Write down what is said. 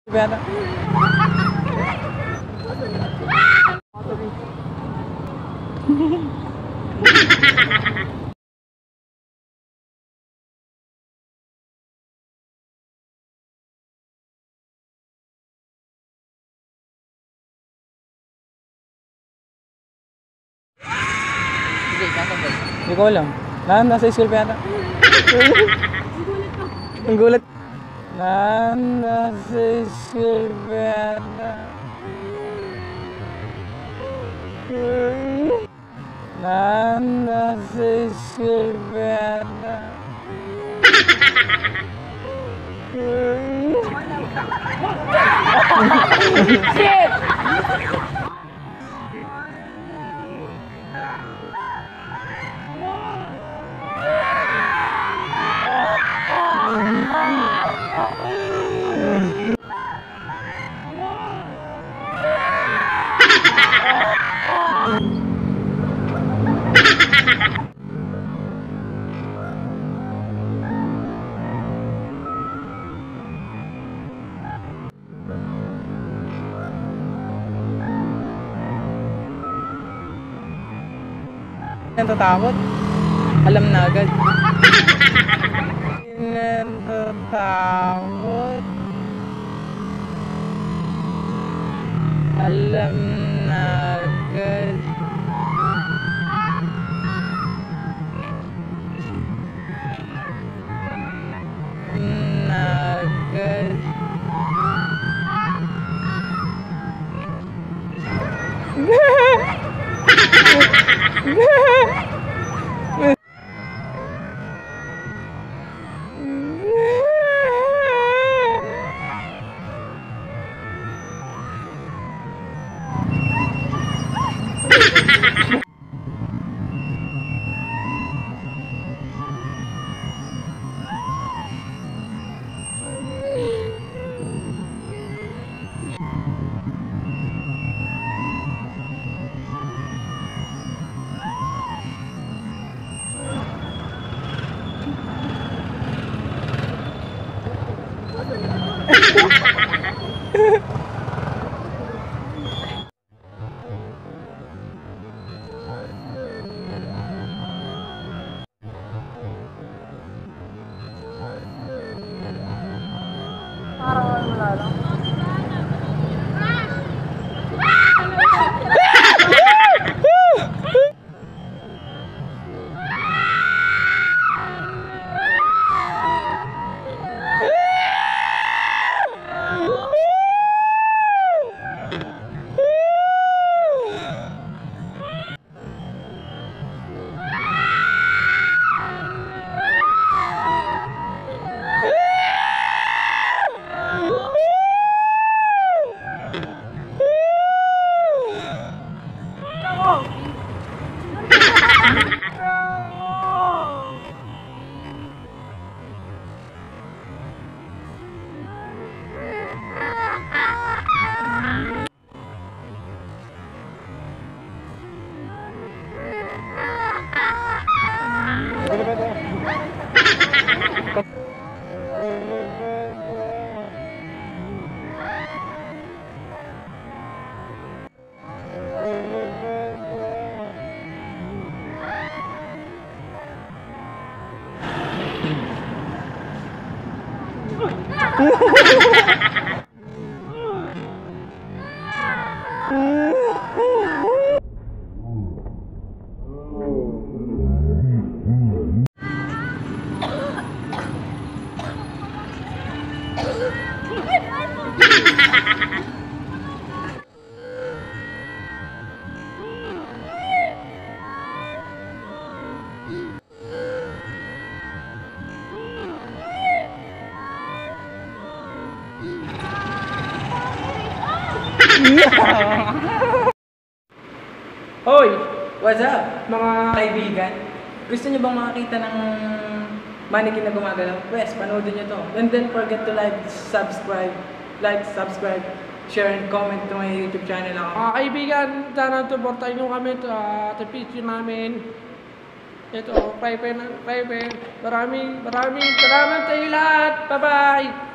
Bata. Hindi ko alam. Nasa school pa yata. Ang gulat. Nasa school pa yata. Nasa school pa yata. Shit! Natatakot? Alam na agad. Natatakot? Alam na agad. Na agad. Parang wala lang. Hoy! What's up? Mga Kaibigan, gusto nyo bang makakita ng mannequin na gumagalaw? Pwes, panoodin nyo to. And then forget to subscribe, share and comment to my YouTube channel ako. mga kaibigan, sana supportahin nyo kami sa picture namin. Ito, Maraming salamat sa iyo lahat. Bye-bye!